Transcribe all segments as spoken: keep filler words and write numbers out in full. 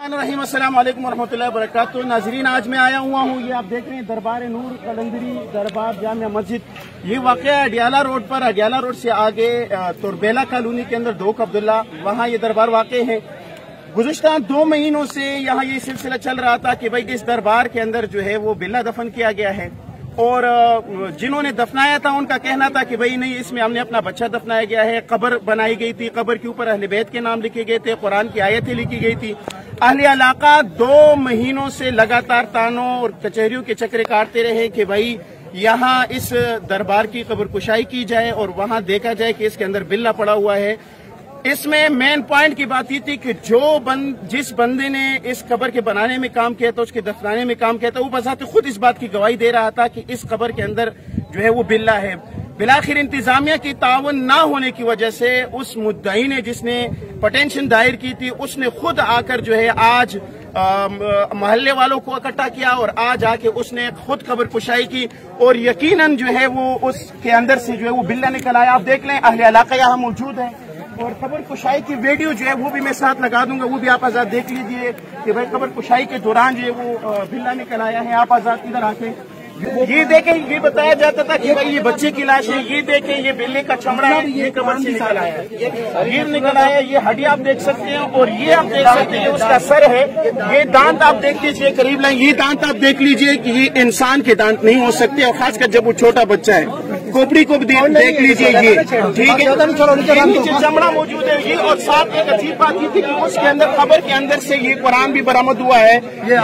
अस्सलाम वालेकुम रहमतुल्लाहि व बरकातुहू। नाज़रीन, आज मैं आया हुआ हूँ, ये आप देख रहे हैं दरबार नूर कलंदरी दरबार जामिया मस्जिद। ये वाक़या अडियाला रोड पर, अडियाला रोड से आगे तुरबेला कॉलोनी के अंदर दोक अब्दुल्ला, वहाँ ये दरबार वाक़ है। गुज़िश्ता दो महीनों से यहाँ ये सिलसिला चल रहा था कि भाई इस दरबार के अंदर जो है वो बिल्ला दफन किया गया है, और जिन्होंने दफनाया था उनका कहना था कि भाई नहीं, इसमें हमने अपना बच्चा दफनाया गया है। कब्र बनाई गई थी, कब्र के ऊपर अहले बैत के नाम लिखे गए थे, कुरान की आयतें लिखी गई थी। अहले इलाका दो महीनों से लगातार तानों और कचहरियों के चक्कर काटते रहे कि भाई यहाँ इस दरबार की कब्र कुशाई की जाए और वहाँ देखा जाए कि इसके अंदर बिल्ला पड़ा हुआ है। इसमें मेन पॉइंट की बात ये थी कि जो बंद जिस बंदे ने इस कब्र के बनाने में काम किया था, उसके दफनाने में काम किया था, वो बजाते खुद इस बात की गवाही दे रहा था कि इस कब्र के अंदर जो है वो बिल्ला है। बिलाखिर इंतजामिया की तावन ना होने की वजह से उस मुद्दई ने जिसने पटेंशन दायर की थी, उसने खुद आकर जो है आज मोहल्ले वालों को इकट्ठा किया और आज आके उसने खुद कब्र कुशाई की, और यकीनन जो है वो उसके अंदर से जो है वो बिल्ला निकल आया। आप देख लें, अहले इलाका यहाँ मौजूद है, और कब्र कुशाई की वीडियो जो है वो भी मैं साथ लगा दूंगा, वो भी आप आजाद देख लीजिए कि भाई कब्र कुशाई के दौरान जो है वो बिल्ला निकल आया है। आप आजाद इधर आके ये देखें, ये बताया जाता था कि भाई ये बच्चे की लाश है, ये देखें ये बिल्ले का चमड़ा है, ये कब्र से निकल आया है, ये निकल आया, ये हड्डी आप देख सकते हैं, और ये आप देख सकते हैं उसका सर है। ये दांत आप देख लीजिए, करीब लाइन ये दांत आप देख लीजिए कि ये इंसान के दांत नहीं हो सकते, और खासकर जब वो छोटा बच्चा है। खोपड़ी को देख लीजिए, ये ठीक है, नीचे चमड़ा मौजूद है ये। और साथ एक अजीब बात ये थी कि उसके अंदर कब्र के अंदर से ये कुरान भी बरामद हुआ है। ये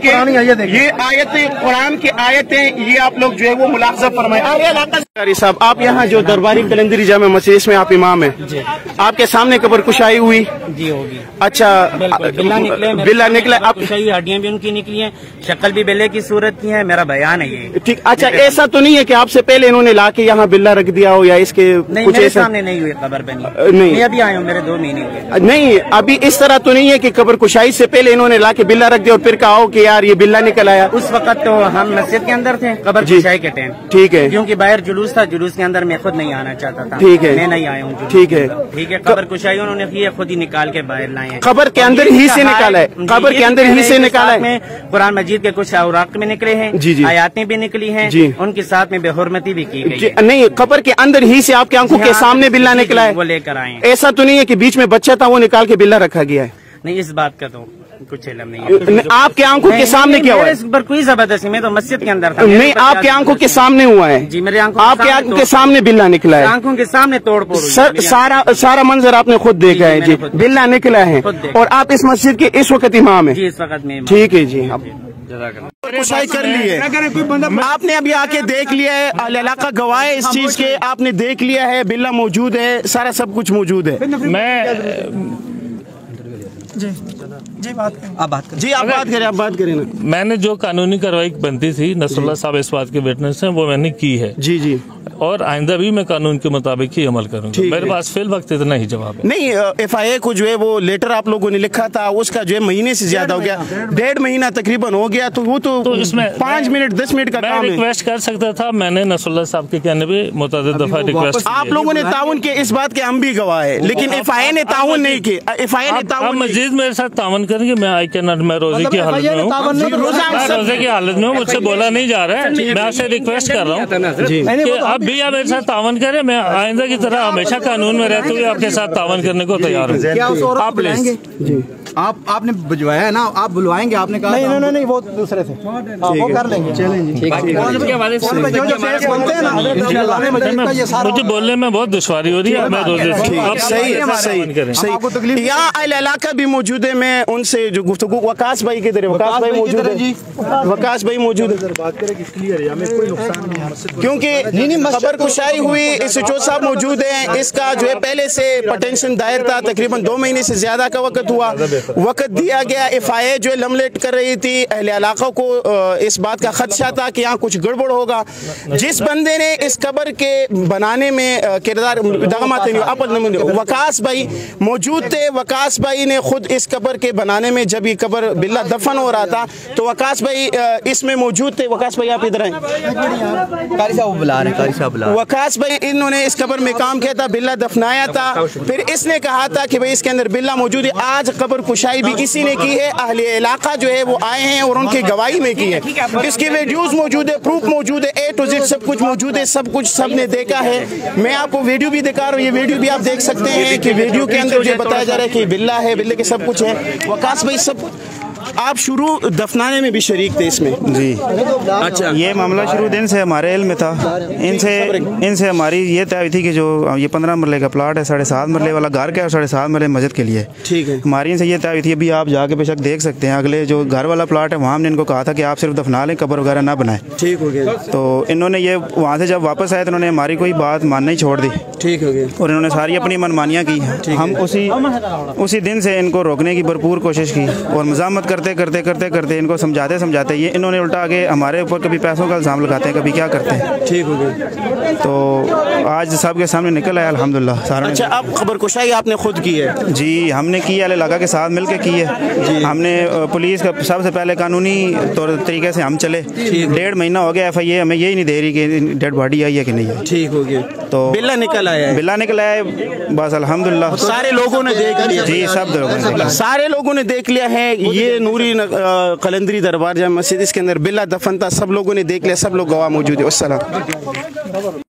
आयतें, कुरान की आयतें, ये आप लोग जो है वो मुलाहजा फरमाए। साहब, आप यहाँ जो दरबारी कलंदरी जामिया मस्जिद, इसमें आप इमाम हैं, आपके सामने कब्र कुशाई हुई जी होगी। अच्छा, बिल्ला निकले, बिल्ला निकला, आप हड्डियां भी उनकी निकली हैं, शक्ल भी बिल्ले की सूरत की है, मेरा बयान है ये। ठीक, अच्छा, ऐसा तो नहीं है कि आपसे पहले इन्होंने ला के यहाँ बिल्ला रख दिया हो, या इसके नहीं, कुछ मेरे ऐसा सामने नहीं हुई कब्र बनी? नहीं, मैं अभी आया हूँ, मेरे दो महीने हुए। नहीं, अभी इस तरह तो नहीं है कि कब्र कुशाई से पहले इन्होंने ला के बिल्ला रख दिया और फिर कहा कि यार ये बिल्ला निकल आया? उस वक्त तो हम मस्जिद के अंदर थे कब्र कुशाई के टाइम। ठीक है, क्योंकि बाहर जुलूस था, जुलूस के अंदर मैं खुद नहीं आना चाहता था। ठीक है, मैं नहीं आया हूँ। ठीक है, ठीक है, कब्र कुशाई उन्होंने की है, खुद ही निकाल के बाहर लाए हैं। कब्र के अंदर ही से निकाला है, कब्र के अंदर ही से निकाला है। कुरान मजीद के कुछ औरात में निकले हैं, जी जी, आयातें भी निकली हैं, उनके साथ में बेहुरमती भी की गई है। नहीं, कब्र के अंदर ही से आपकी आंखों के सामने बिल्ला निकला है, वो लेकर आए। ऐसा तो नहीं है कि बीच में बच्चा था वो निकाल के बिल्ला रखा गया है? नहीं, इस बात का तो कुछ इल्म नहीं है। आपके आंखों के सामने क्या हुआ है? इस पर कोई जबरदस्ती, मैं तो मस्जिद के अंदर था। नहीं, आपके आंखों के सामने हुआ है जी, मेरे आंखों आपके आंखों के सामने बिल्ला निकला है, आंखों के सामने तोड़ फोड़। सारा सारा मंजर आपने खुद देखा है जी, बिल्ला निकला है, और आप इस मस्जिद के इस वक्त इमाम है? जी, इस वक्त में। ठीक है जी, कुशाई कर ली है आपने, अभी आके देख लिया है, अहले इलाका गवाह है इस चीज के, आपने देख लिया है, बिल्ला मौजूद है, सारा सब कुछ मौजूद है। मैं जी जी बात करें, आप बात करें जी, आप बात करें, आप बात करें ना। मैंने जो कानूनी कार्रवाई बनती थी, नसरुल्लाह साहब इस बात के विटनेस हैं, वो मैंने की है। जी जी, और आइंदा भी मैं कानून के मुताबिक ही अमल करूंगा। मेरे पास फिल वक्त इतना ही जवाब है। नहीं, एफ आई ए को जो है वो लेटर आप लोगों ने लिखा था, उसका जो है महीने से ज्यादा हो गया, डेढ़ महीना तकरीबन हो गया, तो वो तो, तो इसमें पाँच मिनट दस मिनट का काम है। रिक्वेस्ट कर सकता था, मैंने नसरुल्लाह साहब के कहने पे मुतअद्दिद दफा रिक्वेस्ट। आप लोगों ने ताउन किया, इस बात के हम भी गवाह है, लेकिन एफ आई ए ने ताउन नहीं किया। एफ आई ए ने ताउन, मजीद मेरे साथ ताउन करेंगे, मैं आई कैन नॉट, मैं रोजे की हालत में हूँ, रोजे की हालत में हूँ, मुझसे बोला नहीं जा रहा है। मैं आपसे रिक्वेस्ट कर रहा हूँ अब भी आप मेरे साथ तावन करें, मैं आइंदा की तरह हमेशा कानून में रहते हुए आपके साथ तावन करने को तैयार हूँ। आप जी, आप आपने बुलवाया है ना, आप बुलवाएंगे, आपने कहा नहीं नहीं नहीं, वो दूसरे थे, वो कर लेंगे, चलेंगे। मुझे बोलने में बहुत दुश्वारी हो रही है, मैं रोजे आप सही सही यहाँ अहले इलाका भी मौजूद है, मैं उनसे जो गुफ्तगू, वकास भाई किधर है? वकास भाई मौजूद है, वकास भाई मौजूद है, क्योंकि खबर कुशाई हुई, इसचो साहब मौजूद है, इसका जो है पहले से पटेंशन दायर था, तकरीबन दो महीने से ज्यादा का वक्त हुआ, वक्त दिया गया। एफ आई ए जो है लमलेट कर रही थी, अहले इलाका को इस बात का खदशा था कि यहाँ कुछ गड़बड़ होगा। जिस बंदे ने इस कब्र के बनाने में किरदार, वकास भाई मौजूद थे, वकास भाई ने खुद इस कब्र के बनाने में, जब ये कब्र बिल्ला दफन हो रहा था, तो वकास भाई इसमें मौजूद थे। वकास भाई आप इधर आए, वकास भाई इन्होंने इस कब्र में काम किया था, बिल्ला दफनाया था, फिर इसने कहा था कि भाई इसके अंदर बिल्ला मौजूद है। आज कब्र कुशाई भी इसी ने की है, अहले इलाका जो है वो आए हैं और उनकी गवाही में की है। इसकी वीडियोस मौजूद है, प्रूफ मौजूद है, ए टू जेड सब कुछ मौजूद है, सब कुछ सब ने देखा है। मैं आपको वीडियो भी दिखा रहा हूँ, ये वीडियो भी आप देख सकते हैं कि वीडियो के अंदर जो बताया जा रहा है कि बिल्ला है, बिल्ले के सब कुछ है। वकास भाई सब आप शुरू दफनाने में भी शरीक थे इसमें? जी। अच्छा, ये मामला शुरू दिन से हमारे इल्म में था। इनसे इनसे हमारी ये तय हुई थी कि जो ये पंद्रह मरले का प्लाट है, साढ़े सात मरले वाला घर का है और साढ़े सात मरले मस्जिद के लिए, ठीक है। हमारी इनसे ये तय हुई थी, अभी आप जाके बेशक देख सकते हैं, अगले जो घर वाला प्लाट है वहाँ हमने इनको कहा था कि आप सिर्फ दफना लें, कब्र वगैरह ना बनाएं। ठीक हो गया। तो इन्होंने ये वहाँ से जब वापस आए तो इन्होंने हमारी कोई बात मानना ही छोड़ दी। ठीक हो गया। और इन्होंने सारी अपनी मनमानियाँ की। हम उसी उसी दिन से इनको रोकने की भरपूर कोशिश की और मज़ामत करते करते करते करते इनको समझाते समझाते ये इन्होंने उल्टा आगे हमारे ऊपर कभी पैसों का इल्ज़ाम लगाते हैं, कभी क्या करते हैं। ठीक हो गया। तो आज सबके सामने निकल आया अल्हम्दुलिल्लाह सारा। अच्छा, अब खबर कुशाई आपने खुद की है? जी, हमने की है, इलाका के साथ मिलकर की है। हमने पुलिस का सबसे पहले कानूनी तौर तरीके से हम चले। डेढ़ महीना हो गया एफ आई ए हमें यही नहीं दे रही कि डेड बॉडी आई है कि नहीं है। ठीक हो गया। तो बिल्ला निकल आया है? बिल्ला निकल आया है, बस अल्हम्दुलिल्लाह सारे लोगों ने देख लिया। जी, सब लोगों सारे लोगों ने देख लिया है। ये नूरी कलंदरी दरबार जामा मस्जिद, इसके अंदर बिल्ला दफन था, सब लोगों ने देख लिया, सब लोग गवाह मौजूद है। अस्सलाम।